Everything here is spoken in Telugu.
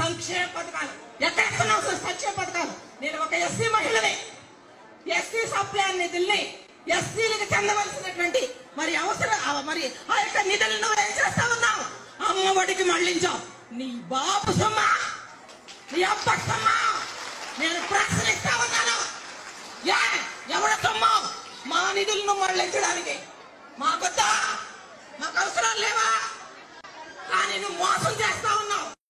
సంక్షేమ పథకాలు ఎక్కడెక్కడున్నావు సార్ సంక్షేమ పథకాలు? నేను ఒక ఎస్సీ మహిళని, ఎస్సీ సప్లాన్ నిధుల్ని ఎస్సీలకు చెందవలసినటువంటి మరి ఆ యొక్క నిధులను ఏం చేస్తా ఉన్నావు? అమ్మఒడికి మళ్లించావు. నీ బాబు సొమ్మా, నీ అబ్బ సొమ్మా? నేను ప్రశ్నిస్తా ఉన్నాను. ఎవడ సొమ్మా మా నిధులను మళ్లించడానికి? మాకొద్దా? మాకు అవసరం లేవా? కానీ నువ్వు మోసం చేస్తావు.